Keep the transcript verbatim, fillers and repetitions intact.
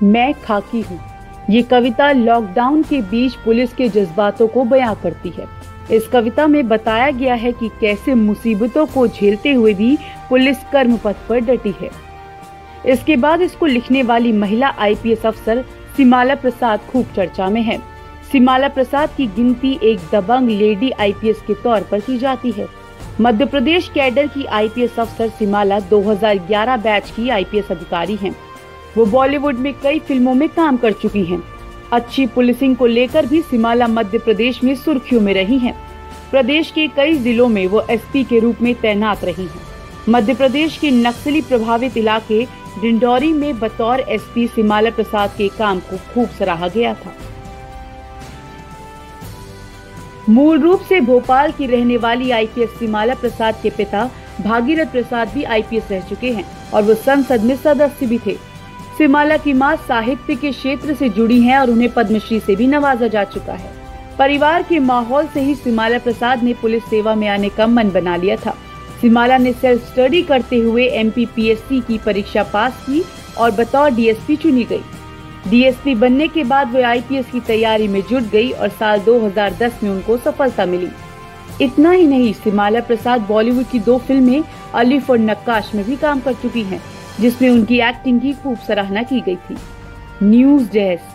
मैं खाकी हूँ। ये कविता लॉकडाउन के बीच पुलिस के जज्बातों को बयां करती है। इस कविता में बताया गया है कि कैसे मुसीबतों को झेलते हुए भी पुलिस कर्म पथ पर डटी है। इसके बाद इसको लिखने वाली महिला आई पी एस अफसर सिमाला प्रसाद खूब चर्चा में है। सिमाला प्रसाद की गिनती एक दबंग लेडी आई पी एस के तौर पर की जाती है। मध्य प्रदेश कैडर की आई पी एस अफसर सिमाला दो हज़ार ग्यारह बैच की आई पी एस अधिकारी हैं। वो बॉलीवुड में कई फिल्मों में काम कर चुकी हैं। अच्छी पुलिसिंग को लेकर भी सिमाला मध्य प्रदेश में सुर्खियों में रही हैं। प्रदेश के कई जिलों में वो एस पी के रूप में तैनात रही हैं। मध्य प्रदेश के नक्सली प्रभावित इलाके डिंडौरी में बतौर एस पी सिमाला प्रसाद के काम को खूब सराहा गया था। मूल रूप से भोपाल की रहने वाली I P S Simala Prasad के पिता भागीरथ प्रसाद भी आई पी एस रह चुके हैं और वो संसद में सदस्य भी थे। सिमाला की मां साहित्य के क्षेत्र से जुड़ी हैं और उन्हें पद्मश्री से भी नवाजा जा चुका है। परिवार के माहौल से ही सिमाला प्रसाद ने पुलिस सेवा में आने का मन बना लिया था। सिमाला ने सेल्फ स्टडी करते हुए M P P S C की परीक्षा पास की और बतौर डी एस पी चुनी गई। डी एस पी बनने के बाद वे आई पी एस की तैयारी में जुट गई और साल दो हज़ार दस में उनको सफलता मिली। इतना ही नहीं, सिमाला प्रसाद बॉलीवुड की दो फिल्में अलिफ और नक्काश में भी काम कर चुकी हैं, जिसमें उनकी एक्टिंग की खूब सराहना की गई थी। News desk.